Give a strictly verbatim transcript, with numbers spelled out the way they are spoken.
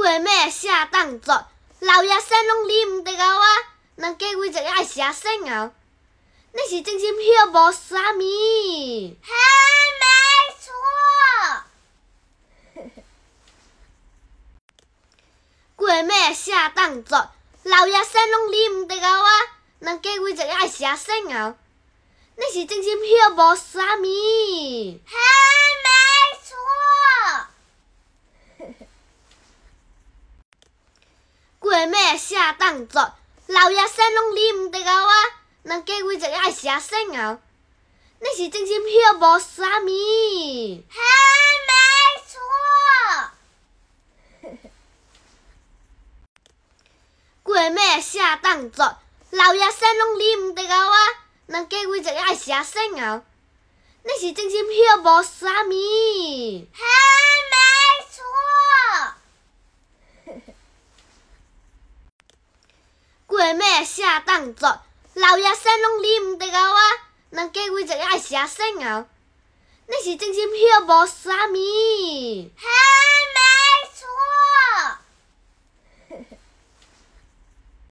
过尾写当作老爷生拢理毋得后啊，人家为一个爱写生后，你是真心晓无啥物？ 嘿，没错。 过尾写当作老爷生拢理毋得后啊，人家为一个爱写生后，你是真心晓无啥物？ 嘿，没错。 过尾写当作老爷生拢理毋得后啊，人家为一个爱写生后，你是真心晓无啥物？ 嘿，没错。 过尾写当作老爷生拢理毋得后啊，人家为一个爱写生后，你是真心晓无啥物？ 嘿，没错。 过尾写当作老爷生拢理毋得后啊，人家为一个爱写生后，你是真心晓无啥物？ 嘿。